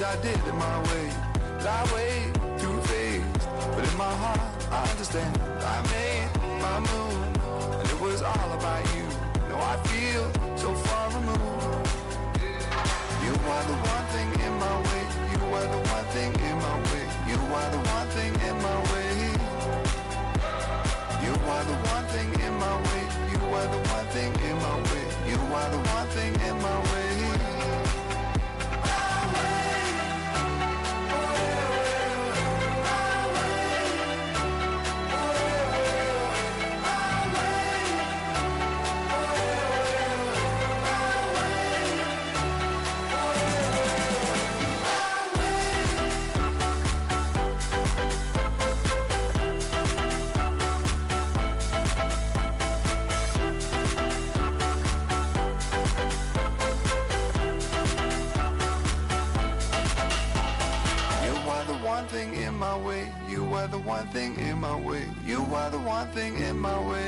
I did it my way. But I wait through phase, but in my heart I understand. I made my move, and it was all about you. Now I feel so far removed. You are the one thing in my way. You are the one thing in my way. You are the one thing in my way. You are the one thing in my way. You are the one thing in my way. You are the one thing in my way. You are the one thing in my way. You are the one thing in my way.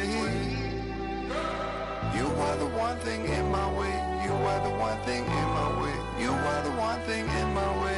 You are the one thing in my way. You are the one thing in my way. You are the one thing in my way.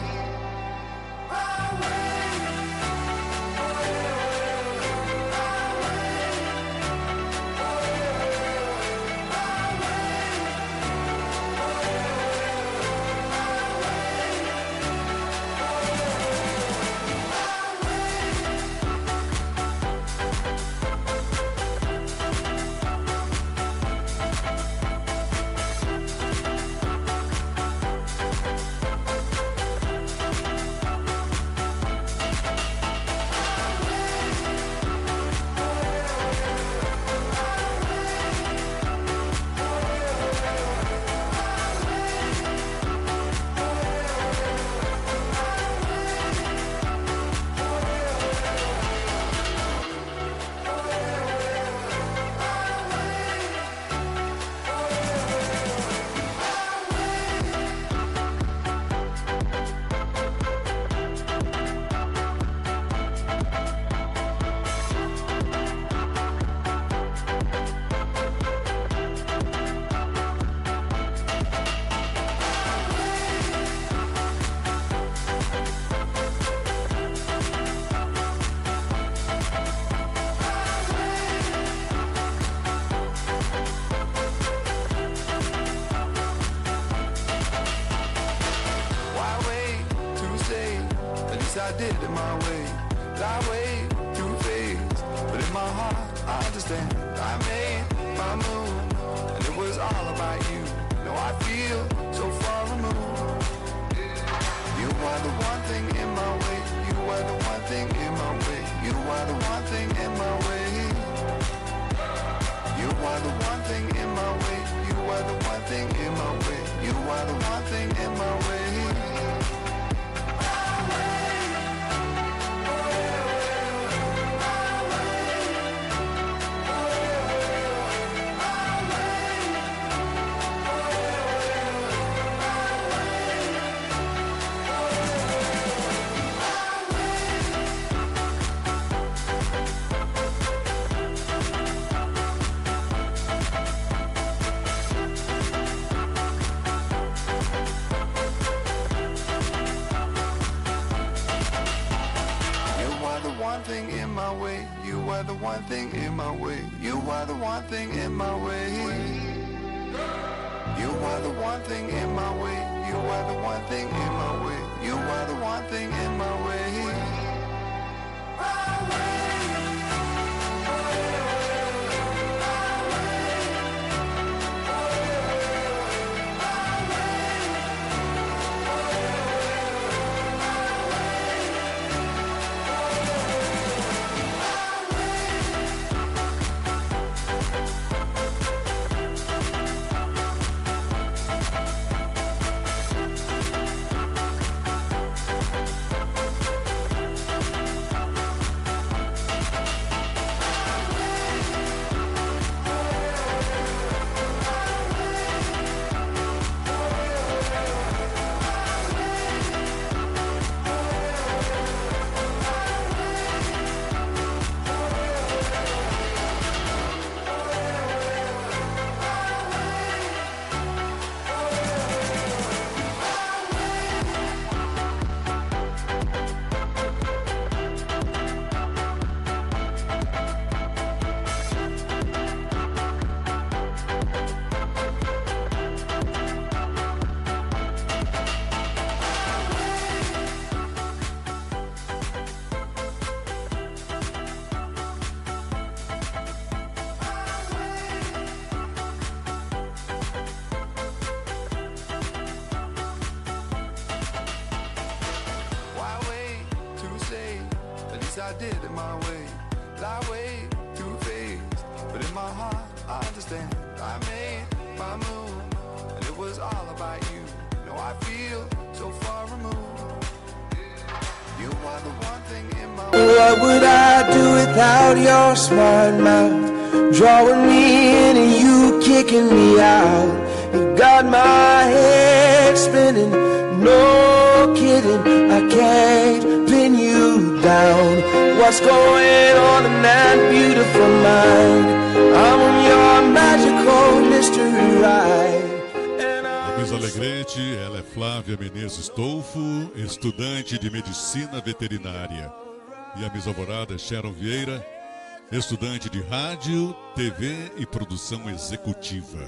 I did it my way. But I wait through phase, but in my heart I understand. I made my move, and it was all about you. Now I feel so far removed. You are the one thing in my way. You are the one thing in my way. You are the one thing in my way. You are the one thing in my way. You are the one thing in my way. You are the one thing in my way. You are the one thing in my way. You are the one thing in my way. You are the one thing in my way. You are the one thing in my way. You are the one thing in my way. least I did it my way. Lie way too faced, but in my heart I understand. I made my move, and it was all about you. No, I feel so far removed. You are the one thing in my life. What would I do without your smart mouth? Drawing me in and you kicking me out. You got my head spinning, no kidding. I can't pin you down. What's going on in that beautiful mind? I'm on your magical mystery ride. A Miss Alegrete, ela é Flávia Menezes Tolfo, estudante de Medicina Veterinária. E a Miss Alvorada é Sharon Vieira, estudante de Rádio, TV e Produção Executiva.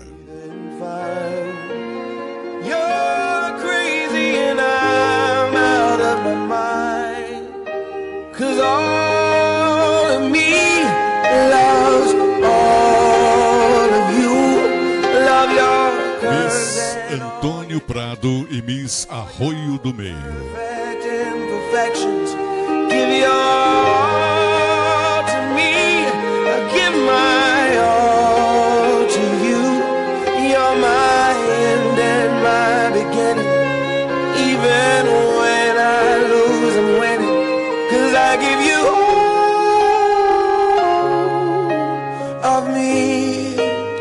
You're crazy and I'm out of my mind. 'Cause all of me loves all of you. Love your Miss Antônio Prado e Miss Arroio do Meio. perfect imperfections. Give your all to me. I give my all to you. You're my end and my beginning. Even when I lose, I'm winning. 'Cause I give you all of me.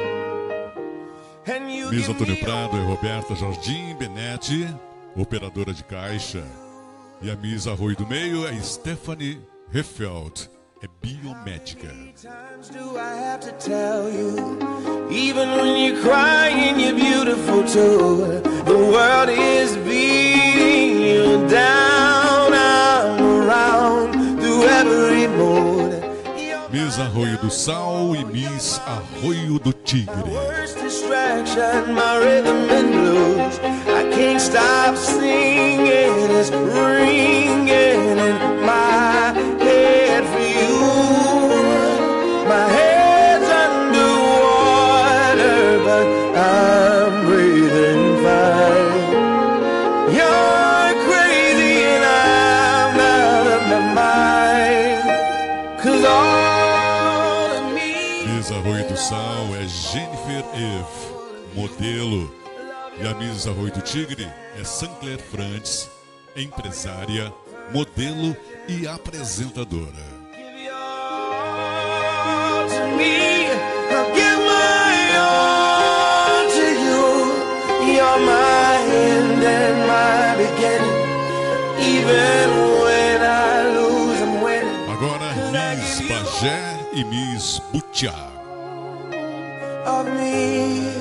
And you Miss give Antônio me Prado é Roberta Jardim Benetti, operadora de caixa. E a Miss Arroio do Meio é Stephanie Heffeld, é biomédica. times do I have to tell you? Even when you're crying, you're beautiful too. The world is beating you down. I'm around through every mood. Miss Arroio do Sal e Miss Arroio do Tigre. Worst distraction, my rhythm and blues. I can't stop singing, it's ringing in my head for you. My head's underwater, but I'm breathing fine. You're crazy and I'm out of my mind. 'Cause all of me. Miss Arroio do Sal é Jennifer Eve, modelo. E a Miss Arroio do Tigre é Sancler Frantz, empresária, modelo e apresentadora. Give your all to me. I'll give my all to you. You're my end and my beginning. Even when I lose, I'm winning. Agora Miss Bagé e Miss Butiá. Of me.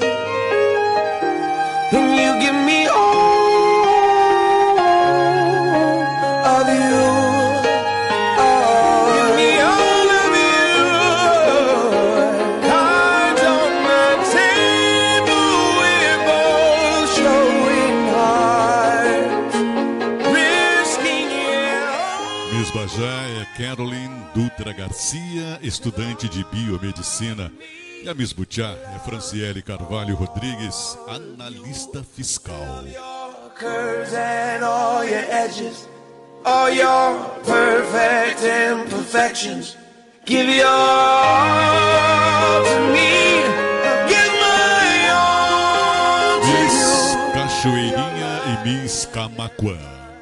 And you give me all of you. Give me all of you. Cards on the table, we're both showing hearts, risking it all. Miss Bagé é Caroline Dutra Garcia, estudante de biomedicina. E a Miss Butiá é Franciele Carvalho Rodrigues, analista fiscal. Your curves and all your edges, all your perfect imperfections. Give your all to me. I'll give my all to Miss you. Cachoeirinha e Miss Camaquã.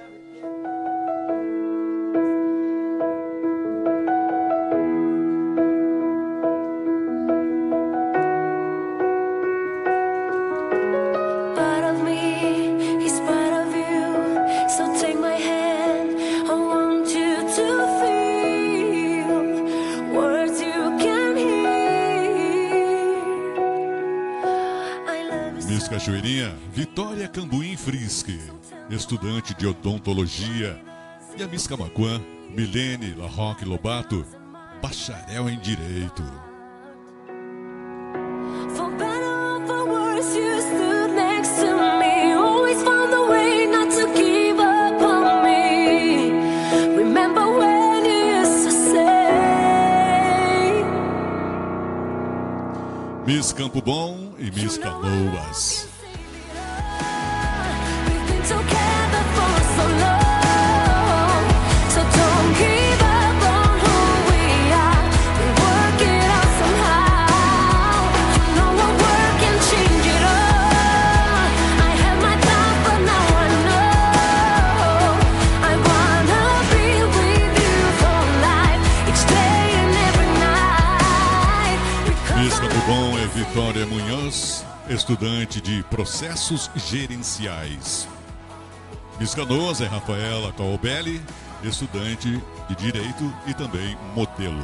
Part of me is part of you. So take my hand. I want you to feel words you can hear. I love you Miss so Cachoeirinha, Vitória Cambuim Frisque, estudante de odontologia. E a Miss Camaquã, Milene Larroque Lobato, bacharel em Direito. For better or for worse, you stood next to me. Always found a way not to give up on me. Remember when you used to say. Miss Campo Bom e Miss Canoas. We've been together for so long, so don't give up on Muito bom, é Vitória Munhoz, estudante de Processos Gerenciais. Miss Canoas é Rafaela Caobelli, estudante de Direito e também modelo.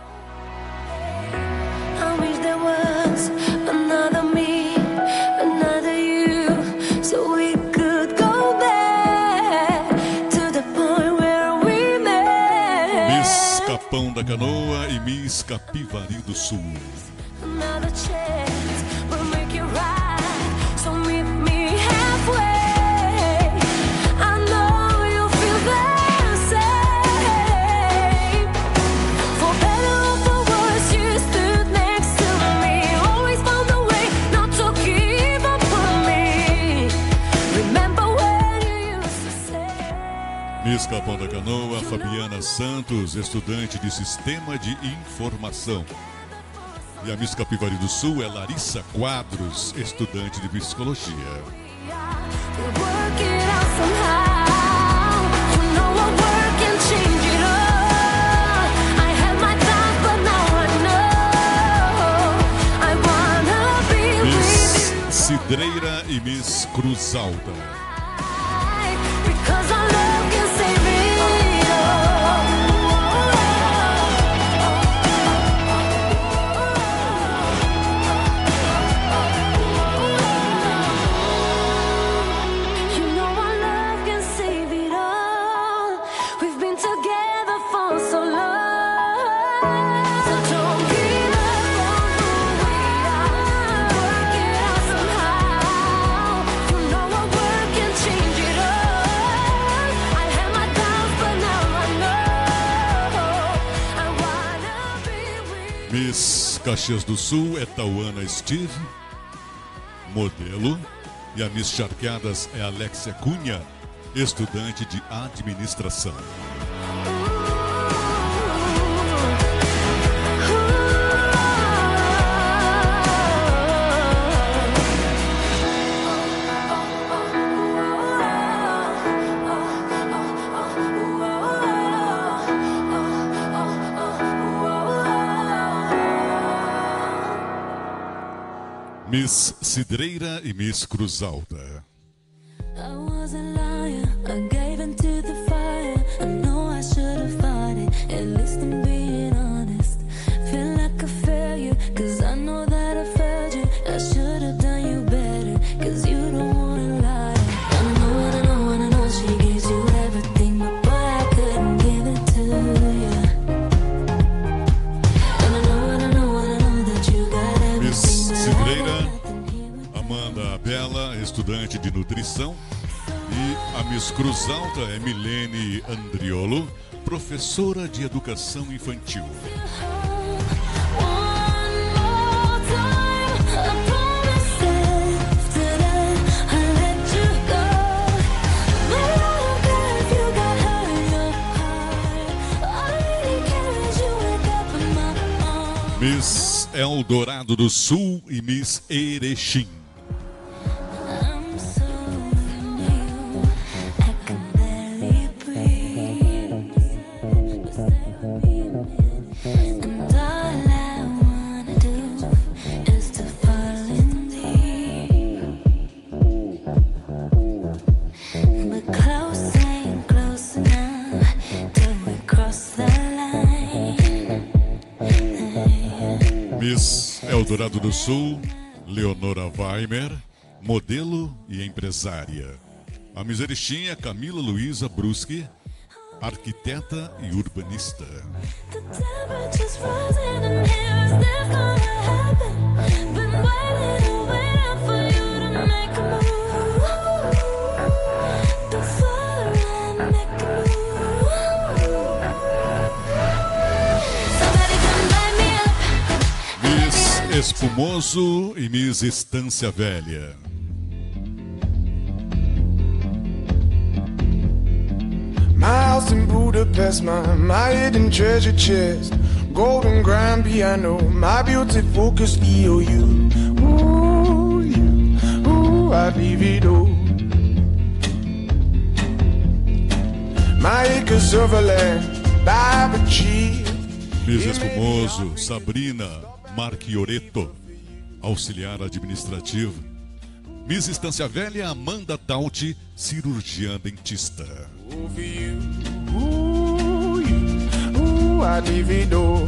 I wish there was another me, another you, so we could go back to the point where we met. Miss Capão da Canoa e Miss Capivari do Sul. Another chance will make it right, so meet me halfway. I know you feel the same. For better or for worse, you stood next to me. Always found a way not to give up on me. Remember when you used to say. Miss Capão da Canoa, Fabiana Santos, estudante de Sistema de Informação. E a Miss Capivari do Sul é Larissa Quadros, estudante de Psicologia. We'll work it out somehow. You know our work can change it all. I had my doubts, but now I know. I wanna be Miss with you. Cidreira e Miss Cruz Alta. Because our love can save it all. You know our love can save it all. We've been together for so long. So don't give up on who we are. Work it out somehow. You know our work can change it all. I had my doubts, but now I know. I wanna be with you. Miss Caxias do Sul é Tauana Steve, modelo. E a Miss Charqueadas é Alexia Cunha, estudante de Administração. Miss Cidreira e Miss Cruz Alta. I was a liar, I gave into the fire. I know I should have fought it, at least I'm being honest. Feel like a failure, cause I know that I failed you. I should have done you better, cause you don't wanna lie. I know she gives you everything, but boy, I couldn't give it to you. And I know that you got everything. Miss but I Cidreira, got nothing here with you. Amanda Bela, estudante de Nutrição. E a Miss Cruz Alta é Milene Andriolo, professora de Educação Infantil. One more time, I promise after that I'll let you go. But I don't care if you got hurt in your heart. All I really care is you wake up in my arms. Miss Eldorado do Sul e Miss Erechim. I'm so new, I can barely breathe. And all I wanna do is to fall in deep. But close ain't close enough till we cross the line. Miss Eldorado do Sul, Leonora Weimer, modelo e empresária. A Miss Erechim é Camila Luísa Bruschi, arquiteta e urbanista. The temperature's rising and here's never gonna happen. Been waiting for you to make a move. Before I make a move. Somebody come light me up. Miss Espumoso e Miss Estância Velha. My house in Budapest, my hidden treasure chest, golden grand piano, my beauty focused EOU. Ooh, you, ooh, I'd leave it all. My acres of land, I've achieved. Miss Espumoso, Sabrina Marchioretto. auxiliar administrativa. Miss Estância Velha, Amanda Tauti, cirurgiã dentista. I divido.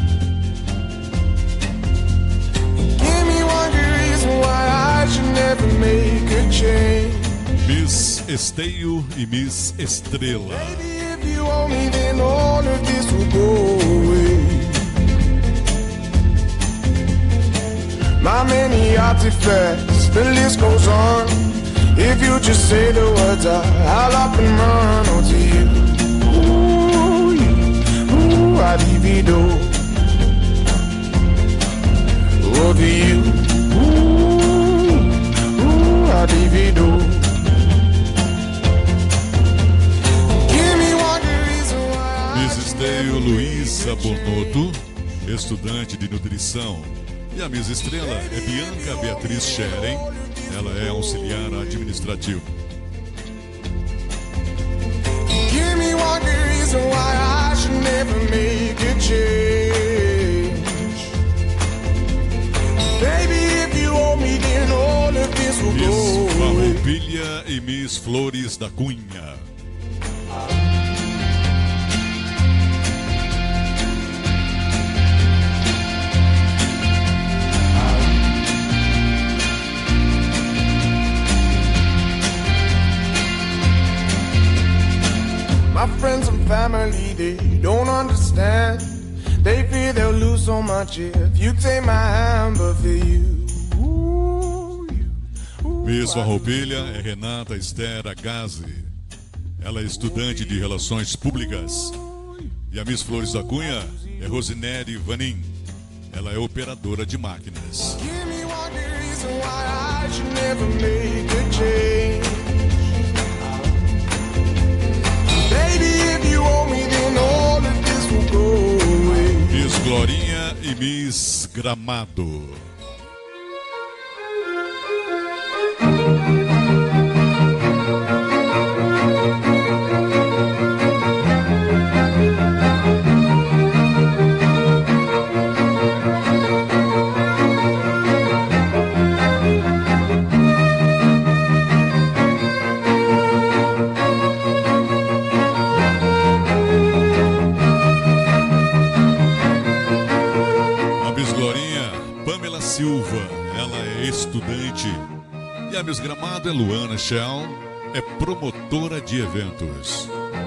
Give me one good reason why I should never make a change. Miss Esteio e Miss Estrela. Baby, if you owe me, then all of this will go away. My many artifacts, the list goes on. If you just say the words, I'll up and run onto you. Ooh, I divido. Over you. Ooh, I divido. Miss Esteio Luísa Bonotto, estudante de nutrição. E a Miss Estrela é Bianca Beatriz Scheren, ela é auxiliar administrativo. Give me one good reason why I should never make a change. Baby, if you owe me, then all of this will Miss go away. Farroupilha e Miss Flores da Cunha. My friends and family, they don't understand. They fear they'll lose so much if you take my hand, but for you. Miss Farroupilha é Renata Esther Agazi. Ela é estudante de Relações Públicas. E a Miss Flores da Cunha é Rosineri Vanin. Ela é operadora de máquinas. Give me one good reason why I should never make a change. Baby, if you owe me, then all of this will go away. Miss Glorinha e Miss Gramado. Silva, ela é estudante. E a Miss Gramado é Luana Shell, é promotora de eventos.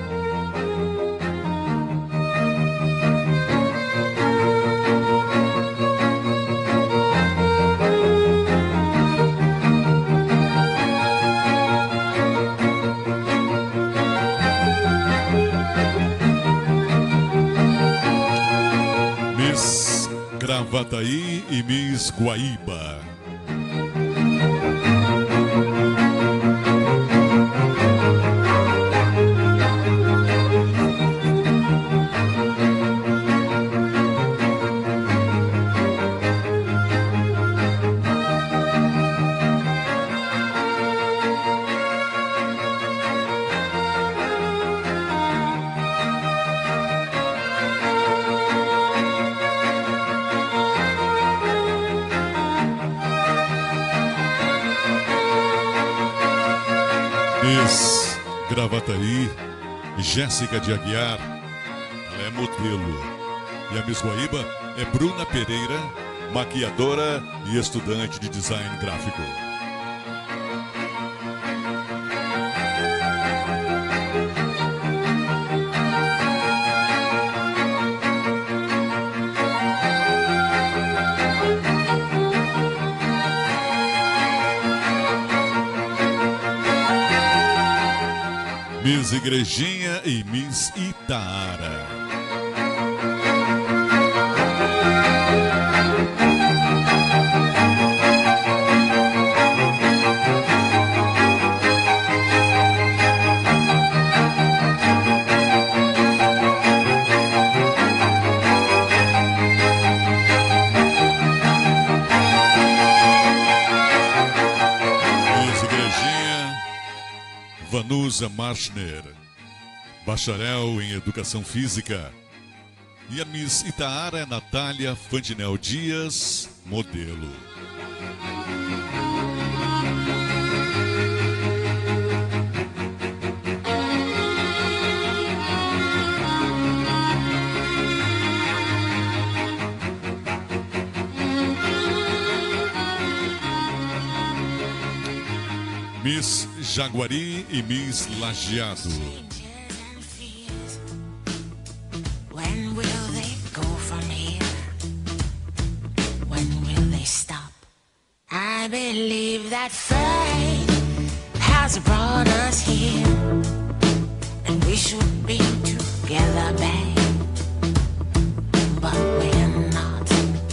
Miss Gravataí e Miss Guaíba. Miss Gravataí, Jéssica de Aguiar, ela é modelo. E a Miss Guaíba é Bruna Pereira, maquiadora e estudante de design gráfico. Miss Igrejinha e Miss Itaara. Vanusa Marschner, bacharel em Educação Física. E a Miss Itaara é Natália Fantinel Dias, modelo. Miss Jaguari e Miss Lajeado. When will they go from here? When will they stop? I believe that fate has brought us here, and we should be together, babe, but we're not.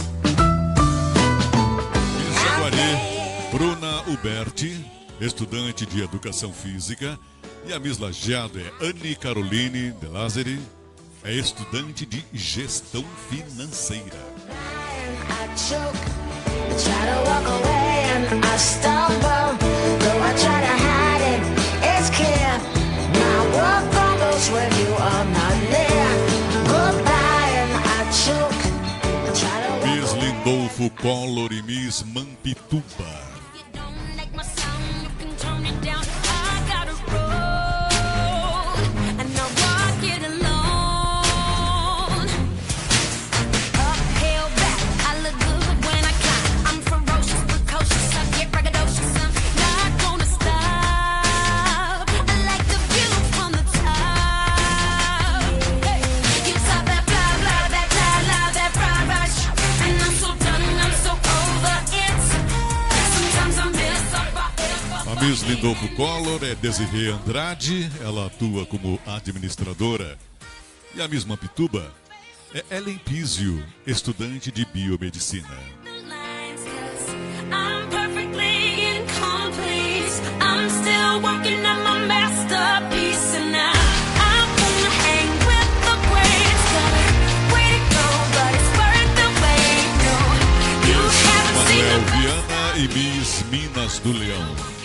Miss Jaguari, Bruna Uberti, estudante de Educação Física, e a Miss Lajeado é Anne Caroline De Lazari, é estudante de Gestão Financeira. I choke, I try to walk away and I stumble, though I try to hide it, it's clear, my world crumbles when you are not near, goodbye and I choke, I try to walk Miss Lindolfo Collor e Miss Mampituba. Miss Lindolfo Collor é Desirê Andrade, ela atua como administradora. E a Miss Mampituba é Ellen Pizio, estudante de biomedicina. Manuel Viana e Miss Minas do Leão.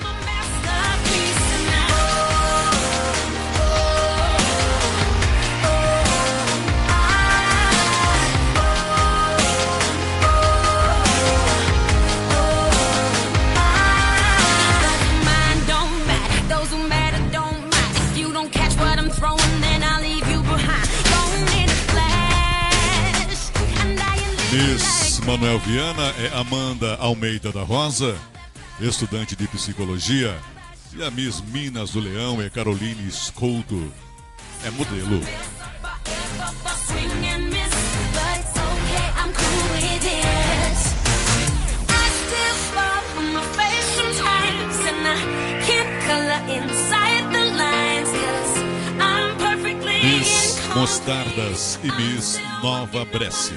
Miss Manuel Viana é Amanda Almeida da Rosa, estudante de psicologia. E a Miss Minas do Leão é Caroline Escolto, é modelo. Miss Mostardas e Miss Nova Brécia.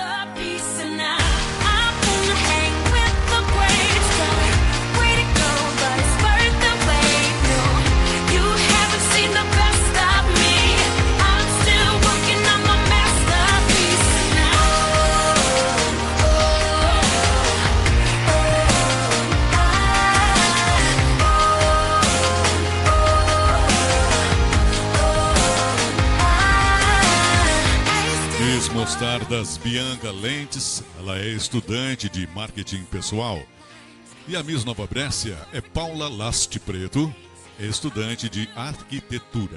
Mostardas Bianca Lentes, ela é estudante de marketing pessoal. E a Miss Nova Brécia é Paula Laste Preto, estudante de arquitetura.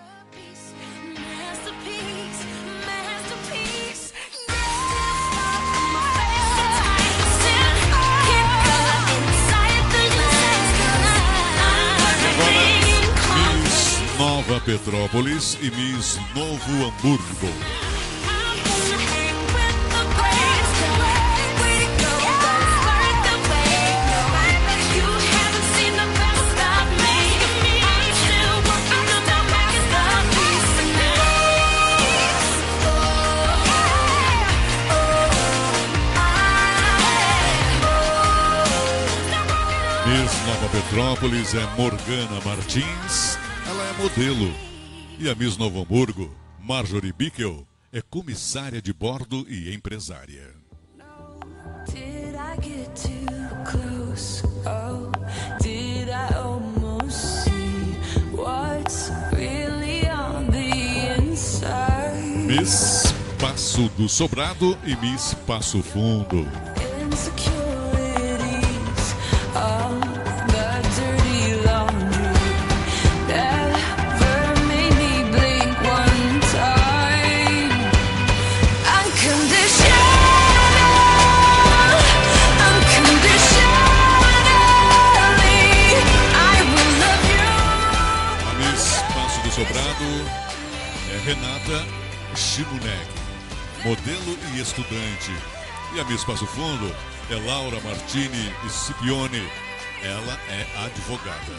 Agora, Miss Nova Petrópolis e Miss Novo Hamburgo. Miss Nova Petrópolis é Morgana Martins, ela é modelo. E a Miss Novo Hamburgo, Marjorie Bickel, é comissária de bordo e empresária. Miss Passo do Sobrado e Miss Passo Fundo. Shimuneg, modelo e estudante. E a Miss Passo Fundo é Laura Martini Scipione. Ela é advogada.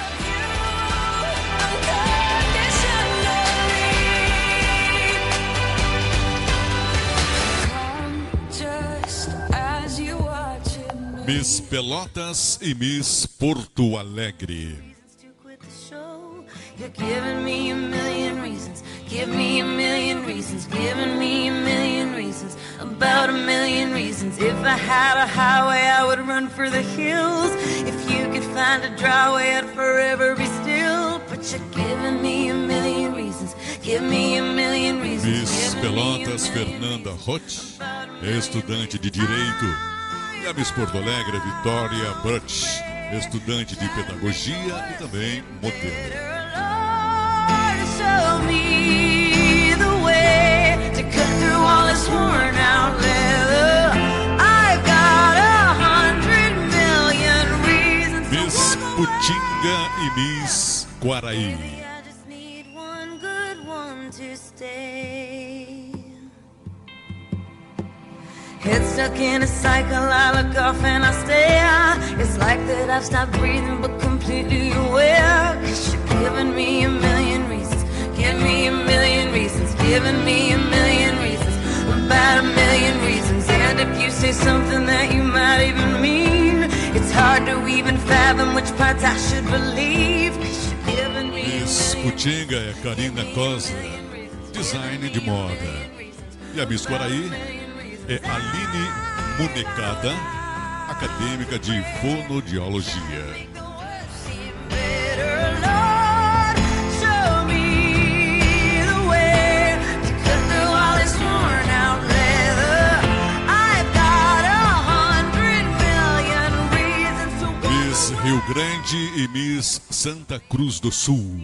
Miss Pelotas e Miss Porto Alegre. You're giving me a million reasons, give me a million reasons, giving me a million reasons, about a million reasons. If I had a highway, I would run for the hills. If you could find a dry way, I'd forever be still. But you're giving me a million reasons, give me a million reasons. Miss Pelotas, Fernanda Roth, estudante de Direito. E a Miss Porto Alegre, Vitória Butch, estudante de Pedagogia e também modelo. Show me the way to cut through all this worn out leather. I've got 100 million reasons. Miss Putinga e Miss Quaraí. I just need one good one to stay. Head stuck in a cycle, I look off and I stare. It's like that I've stopped breathing but completely aware. 'Cause you're giving me a million reasons, give me a million reasons, giving me a million reasons, about a million reasons. And if you say something that you might even mean, it's hard to even fathom which parts I should believe. 'Cause you're giving me Miss Putinga é Karina Cosa, design de moda. E a Miss Quaraí é Aline Munecada, acadêmica de fonoaudiologia. Miss Rio Grande e Miss Santa Cruz do Sul.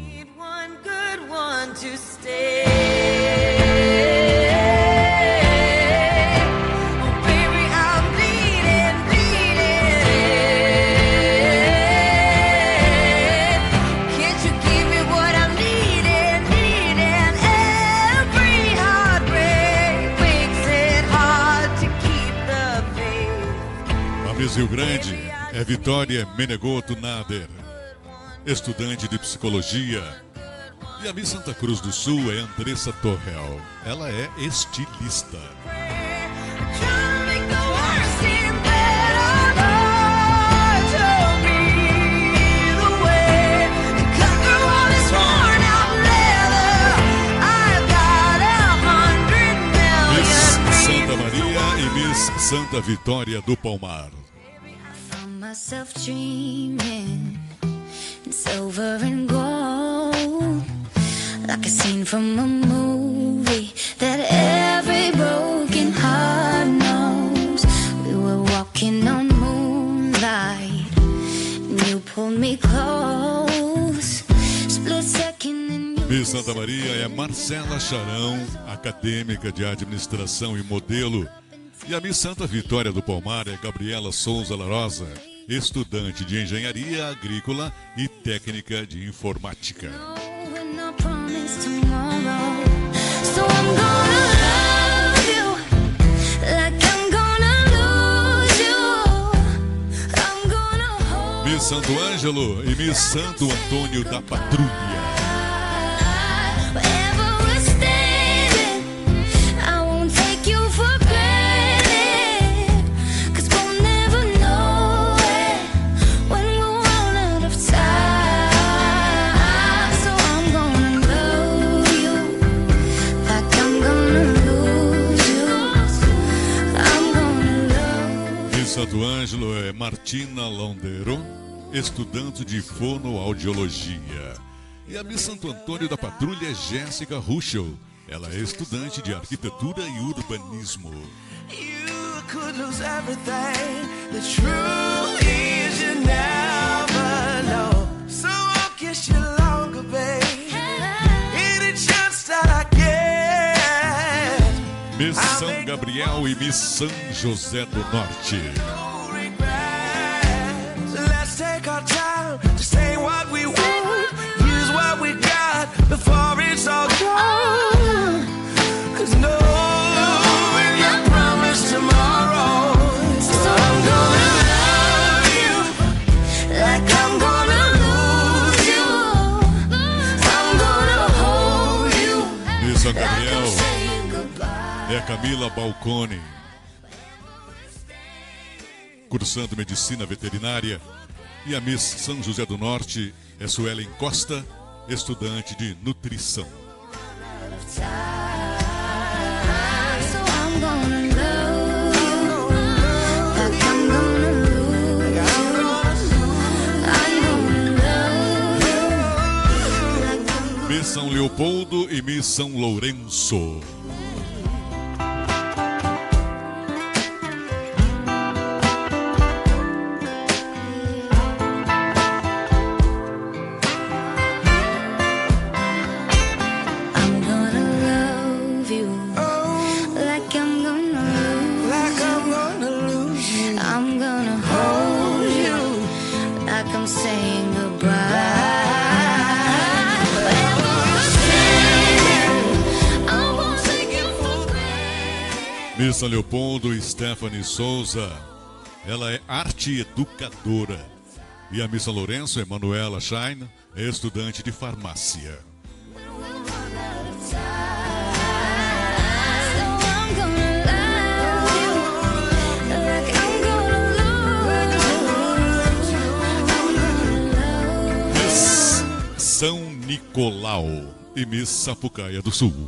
Miss Rio Grande é Vitória Menegoto Nader, estudante de psicologia. E a Miss Santa Cruz do Sul é Andressa Torrel. Ela é estilista. Miss Santa Maria e Miss Santa Vitória do Palmar. Myself dreaming in silver and gold, like a scene from a movie that every broken heart knows. We were walking on moonlight and you pulled me close. Split second and you... Miss Santa Maria é Marcela Charão, acadêmica de administração e modelo. E a Miss Santa Vitória do Palmar é Gabriela Souza Larosa, estudante de engenharia agrícola e técnica de informática. Miss Santo Ângelo e Miss Santo Antônio da Patrulha. Santo Ângelo é Martina Londero, estudante de fonoaudiologia. E a Miss Santo Antônio da Patrulha é Jéssica Ruschel. Ela é estudante de arquitetura e urbanismo. Miss São Gabriel e Miss São José do Norte. Camila Balcone, cursando medicina veterinária. E a Miss São José do Norte é Suelen Costa, estudante de nutrição. Miss São Leopoldo e Miss São Lourenço. Miss São Leopoldo, Stephanie Souza, ela é arte educadora. E a Miss São Lourenço, Emanuela Shine, é estudante de farmácia. Miss São Nicolau e Miss Sapucaia do Sul.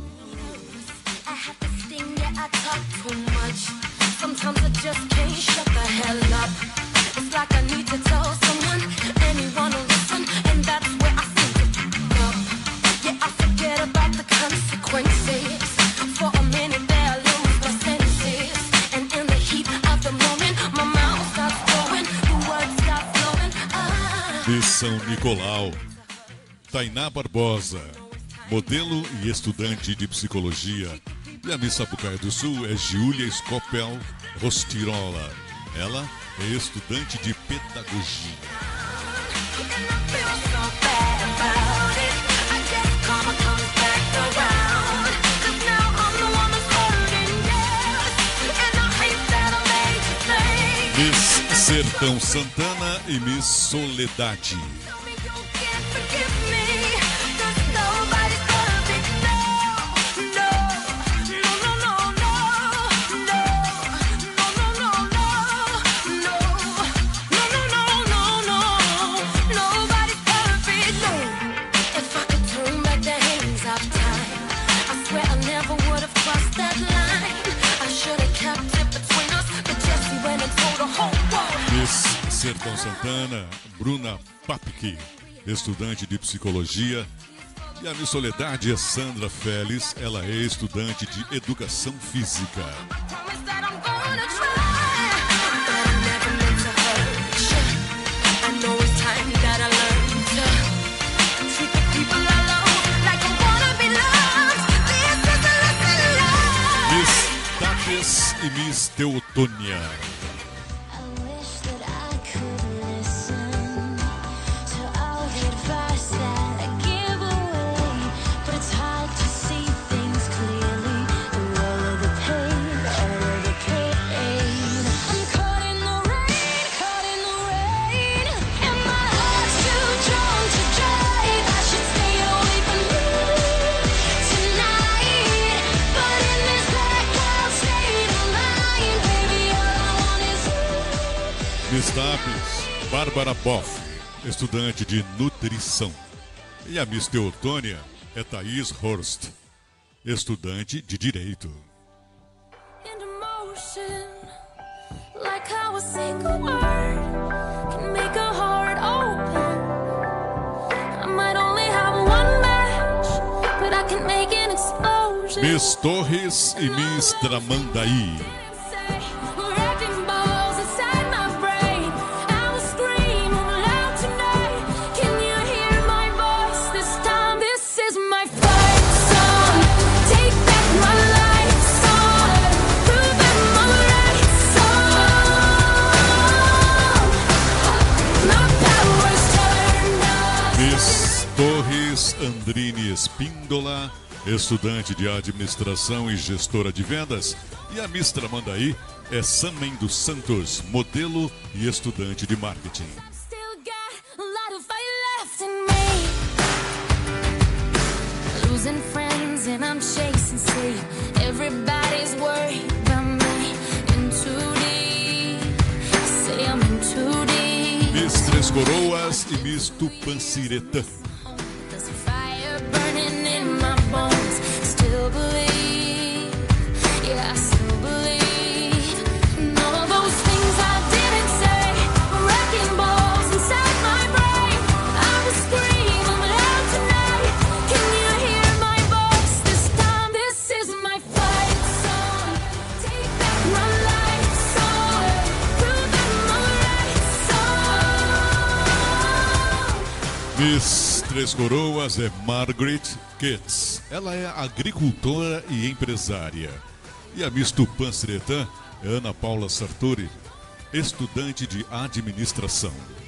Sometimes I just can't shut the hell up. It's like I need to tell someone, anyone will listen, and that's where I seem to up. Yeah, I forget about the consequences. For a minute there, I lose my senses, and in the heat of the moment, my mouth starts flowing, the words start flowing. Miss São Nicolau, Tainá Barbosa, modelo e estudante de psicologia. E a Miss Sapucaia do Sul é Giulia Scopel Rostirola. Ela é estudante de pedagogia. Miss Sertão Santana e Miss Soledade. Miss Sertão Santana, Bruna Papke, estudante de psicologia. E a Miss Soledade é Sandra Félix, ela é estudante de educação física. Miss Tapes e Miss Teotônia. Miss Tapes, Bárbara Boff, estudante de nutrição. E a Miss Teotônia é Thaís Horst, estudante de direito. Miss Torres e Miss Tramandaí. Torres Andrini Espíndola, estudante de administração e gestora de vendas. E a Miss Tramandaí é Samen dos Santos, modelo e estudante de marketing. Losing friends and I'm chasing sleep. Everybody's always worry about me in too deep. Say I'm in too deep. Miss Três Coroas e Miss Tupanciretã. There's a fire burning in my bones. Still believe, yeah, I still believe. And all of those things I didn't say, wrecking balls inside my brain. I will scream out tonight. Can you hear my voice this time? This is my fight song. Take back my life song. Prove I'm alright song. Miss Três Coroas é Margaret Katz. Ela é agricultora e empresária. E a Miss Tupanciretã é Ana Paula Sartori, estudante de administração.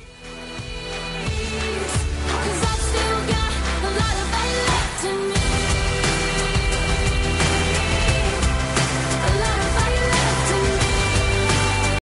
Cause I've still got a lot of fight left in me. A lot of fight left in me.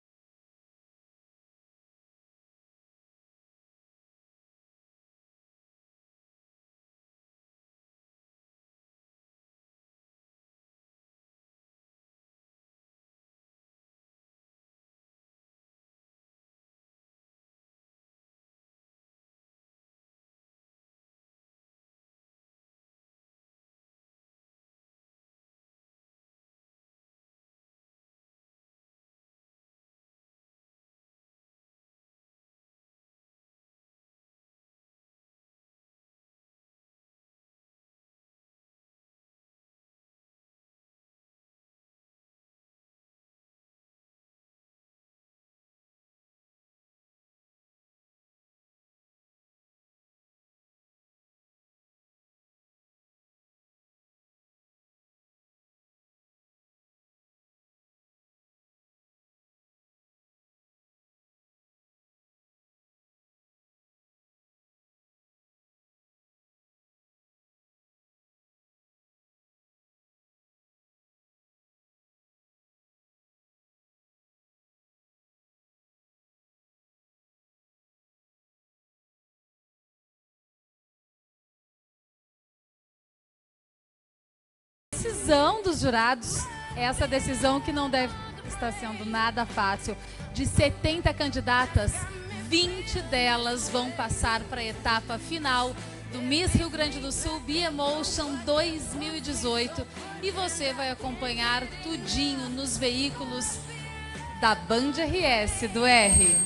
Decisão dos jurados, essa decisão que não deve estar sendo nada fácil. De 70 candidatas, 20 delas vão passar para a etapa final do Miss Rio Grande do Sul B-Emotion 2018 e você vai acompanhar tudinho nos veículos da Band RS do R.